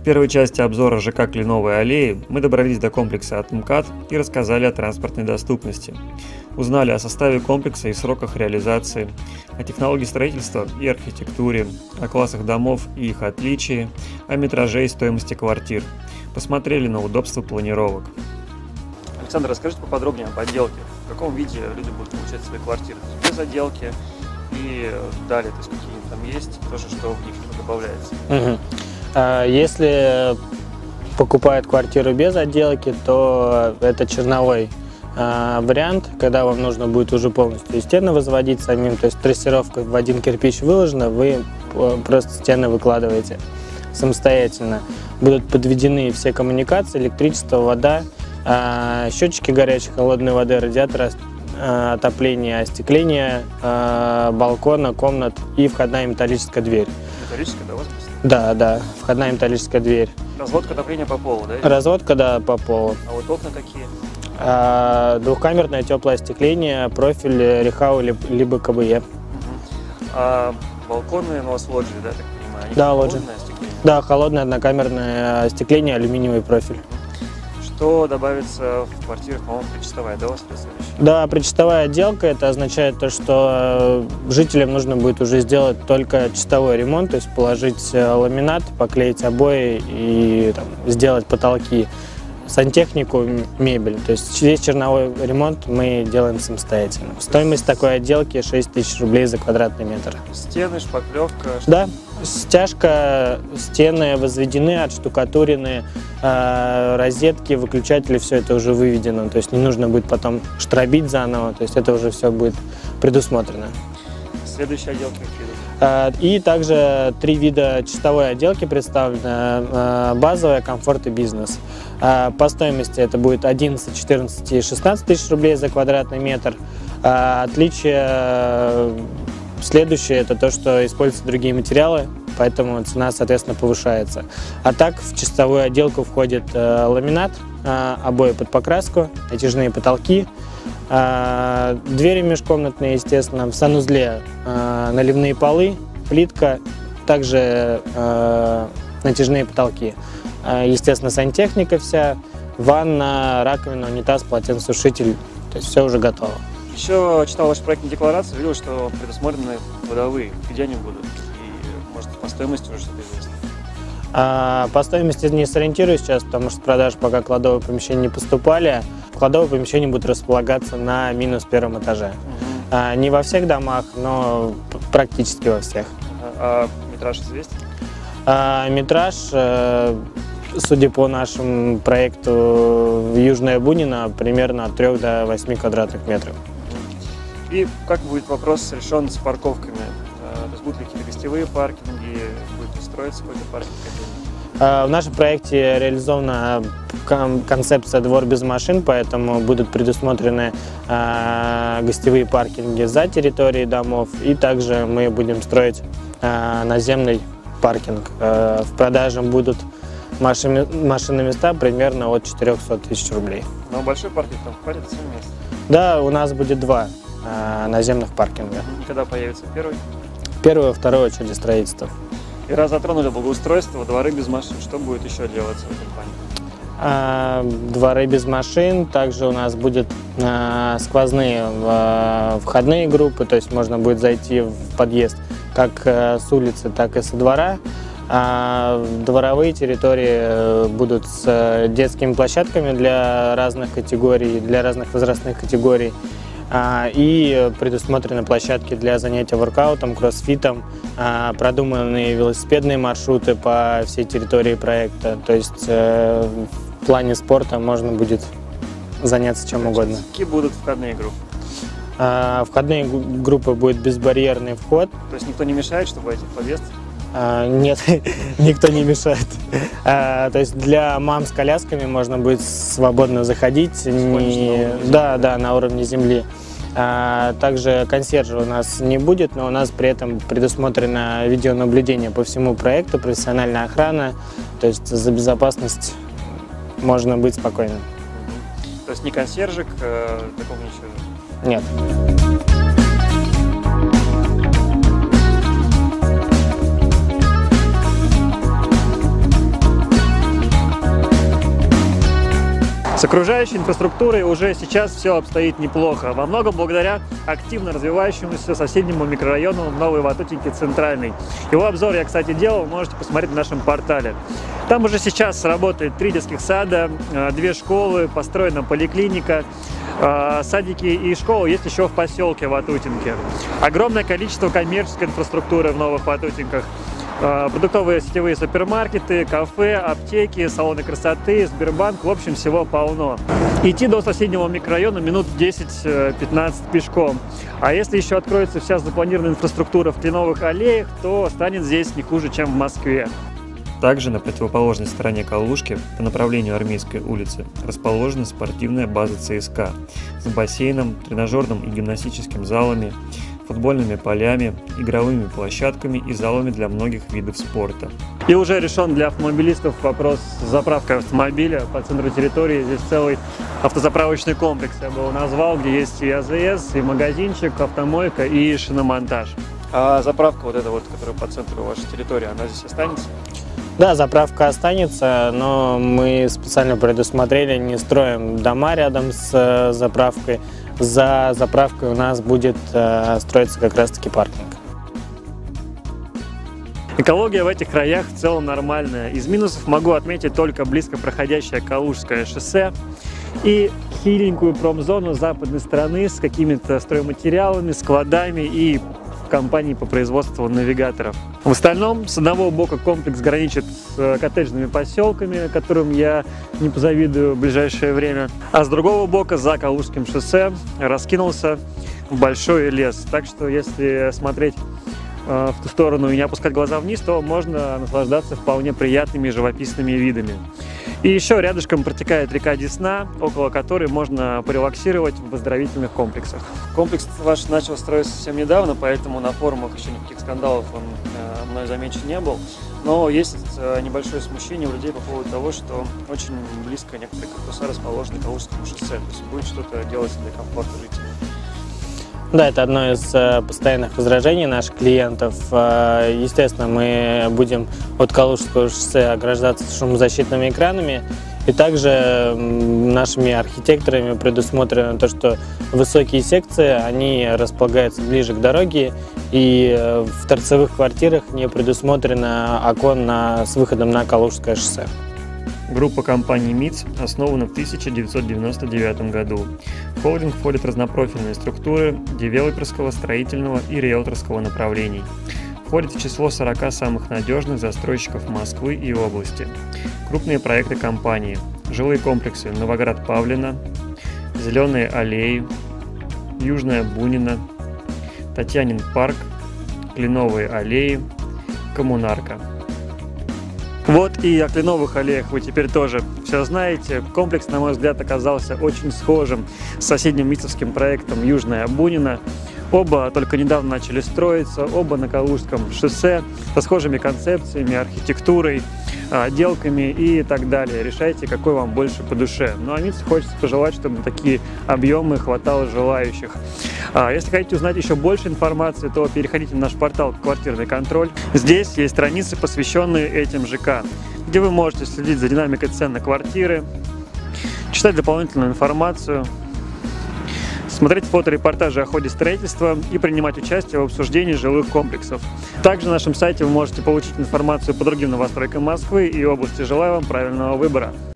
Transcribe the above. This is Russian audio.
В первой части обзора ЖК Кленовой аллеи мы добрались до комплекса от МКАД и рассказали о транспортной доступности. Узнали о составе комплекса и сроках реализации, о технологии строительства и архитектуре, о классах домов и их отличии, о метраже и стоимости квартир. Посмотрели на удобство планировок. Александр, расскажите поподробнее об отделке. В каком виде люди будут получать свои квартиры? Без отделки и далее, то есть какие там есть, тоже что в них добавляется. Если покупают квартиру без отделки, то это черновой вариант, когда вам нужно будет уже полностью стены возводить самим, то есть трассировка в один кирпич выложена, вы просто стены выкладываете самостоятельно. Будут подведены все коммуникации, электричество, вода, счетчики горячей, холодной воды, радиатора, отопление, остекление балкона, комнат и входная металлическая дверь. Металлическая, да, у вас? Да, входная металлическая дверь. Разводка отопления по полу, да? Разводка, да, по полу. А вот окна какие? Двухкамерное теплое остекление, профиль Рехау либо КБЕ. А балконы, у вас лоджии, да, так понимаю? Они Да, лоджии. остекление? Да, холодное однокамерное остекление, алюминиевый профиль. Что добавится в квартирах, по-моему, причастовая, да, у вас следующая? Да, причастовая отделка, это означает то, что жителям нужно будет уже сделать только чистовой ремонт, то есть положить ламинат, поклеить обои и там, сделать потолки, сантехнику, мебель. То есть весь черновой ремонт мы делаем самостоятельно. Стоимость такой отделки 6000 рублей за квадратный метр. Стены, шпаклевка? Да, стяжка, стены возведены, отштукатурены, розетки, выключатели, все это уже выведено. То есть не нужно будет потом штробить заново, то есть это уже все будет предусмотрено. Следующая отделка какие? И также 3 вида чистовой отделки представлены: базовая, комфорт и бизнес. По стоимости это будет 11, 14 и 16 тысяч рублей за квадратный метр. Отличие следующее — это то, что используются другие материалы, поэтому цена, соответственно, повышается. А так в чистовую отделку входит ламинат, обои под покраску, натяжные потолки, двери межкомнатные, естественно, в санузле наливные полы, плитка, также натяжные потолки. Естественно, сантехника вся, ванна, раковина, унитаз, полотенцесушитель, то есть все уже готово. Еще читал вашу проектную декларацию, видел, что предусмотрены кладовые. Где они будут? И, может, по стоимости уже что-то известно? По стоимости не сориентируюсь сейчас, потому что с продаж пока кладовые помещения не поступали. Кладовые помещения будут располагаться на -1 этаже. Не во всех домах, но практически во всех. А метраж известен? Метраж, судя по нашему проекту Южная Бунино, примерно от 3 до 8 квадратных метров. И как будет вопрос решен с парковками? То есть будут ли какие-то гостевые паркинги, будет ли строиться какой-то паркинг? В нашем проекте реализована концепция «Двор без машин», поэтому будут предусмотрены гостевые паркинги за территорией домов, и также мы будем строить наземный паркинг. В продаже будут машинные места примерно от 400 тысяч рублей. Но большой паркинг там хватит 7 мест? Да, у нас будет 2 наземных паркинга. И когда появится первый? Первый и второй очереди строительства. И раз затронули благоустройство, дворы без машин, что будет еще делаться в этом плане? Дворы без машин, также у нас будут сквозные входные группы, то есть можно будет зайти в подъезд как с улицы, так и со двора. Дворовые территории будут с детскими площадками для разных категорий, для разных возрастных категорий. И предусмотрены площадки для занятия воркаутом, кроссфитом, продуманные велосипедные маршруты по всей территории проекта. То есть в плане спорта можно будет заняться чем угодно. Какие будут входные группы? Входные группы будет безбарьерный вход. То есть никто не мешает, чтобы войти в подъезд? Нет, никто не мешает. То есть для мам с колясками можно будет свободно заходить. Да, на уровне земли. Также консьержа у нас не будет, но у нас при этом предусмотрено видеонаблюдение по всему проекту, профессиональная охрана. То есть за безопасность можно быть спокойным. То есть не консьержик, такого ничего? Нет. С окружающей инфраструктурой уже сейчас все обстоит неплохо, во многом благодаря активно развивающемуся соседнему микрорайону Новой Ватутинки Центральный. Его обзор я, кстати, делал, можете посмотреть на нашем портале. Там уже сейчас работает 3 детских сада, 2 школы, построена поликлиника, садики и школы есть еще в поселке Ватутинки. Огромное количество коммерческой инфраструктуры в Новых Ватутинках. Продуктовые сетевые супермаркеты, кафе, аптеки, салоны красоты, Сбербанк, в общем, всего полно. Идти до соседнего микрорайона минут 10-15 пешком. А если еще откроется вся запланированная инфраструктура в Кленовых аллеях, то станет здесь не хуже, чем в Москве. Также на противоположной стороне Калужки, по направлению Армейской улицы, расположена спортивная база ЦСКА с бассейном, тренажерным и гимнастическим залами, футбольными полями, игровыми площадками и залами для многих видов спорта. И уже решен для автомобилистов вопрос с заправкой автомобиля по центру территории. Здесь целый автозаправочный комплекс, я бы его назвал, где есть и АЗС, и магазинчик, автомойка и шиномонтаж. А заправка вот эта вот, которая по центру вашей территории, она здесь останется? Да, заправка останется, но мы специально предусмотрели, не строим дома рядом с заправкой. За заправкой у нас будет строиться как раз-таки паркинг. Экология в этих краях в целом нормальная. Из минусов могу отметить только близко проходящее Калужское шоссе и хиленькую промзону западной стороны с какими-то стройматериалами, складами и компанией по производству навигаторов. В остальном, с одного бока комплекс граничит с коттеджными поселками, которым я не позавидую в ближайшее время, а с другого бока, за Калужским шоссе, раскинулся большой лес. Так что, если смотреть в ту сторону и не опускать глаза вниз, то можно наслаждаться вполне приятными живописными видами. И еще рядышком протекает река Десна, около которой можно порелаксировать в оздоровительных комплексах. Комплекс ваш начал строиться совсем недавно, поэтому на форумах еще никаких скандалов он мной замечен не был. Но есть небольшое смущение у людей по поводу того, что очень близко некоторые корпуса расположены к Калужскому шоссе. То есть будет что-то делать для комфорта жителей. Да, это одно из постоянных возражений наших клиентов. Естественно, мы будем от Калужского шоссе ограждаться шумозащитными экранами. И также нашими архитекторами предусмотрено то, что высокие секции, они располагаются ближе к дороге, и в торцевых квартирах не предусмотрено окон с выходом на Калужское шоссе. Группа компаний МИЦ основана в 1999 году. В холдинг входят разнопрофильные структуры девелоперского, строительного и риэлторского направлений. Входит в число 40 самых надежных застройщиков Москвы и области. Крупные проекты компании: жилые комплексы Новоград-Павлино, Зеленые аллеи, Южная Бунина, Татьянин парк, Кленовые аллеи, Коммунарка. Вот и о Кленовых аллеях вы теперь тоже все знаете. Комплекс, на мой взгляд, оказался очень схожим с соседним МИЦовским проектом Южная Бунина. Оба только недавно начали строиться, оба на Калужском шоссе, со схожими концепциями, архитектурой, отделками и так далее. Решайте, какой вам больше по душе. Ну а МИЦу хочется пожелать, чтобы на такие объемы хватало желающих. Если хотите узнать еще больше информации, то переходите на наш портал «Квартирный контроль». Здесь есть страницы, посвященные этим ЖК, где вы можете следить за динамикой цен на квартиры, читать дополнительную информацию, смотреть фоторепортажи о ходе строительства и принимать участие в обсуждении жилых комплексов. Также на нашем сайте вы можете получить информацию по другим новостройкам Москвы и области. Желаю вам правильного выбора!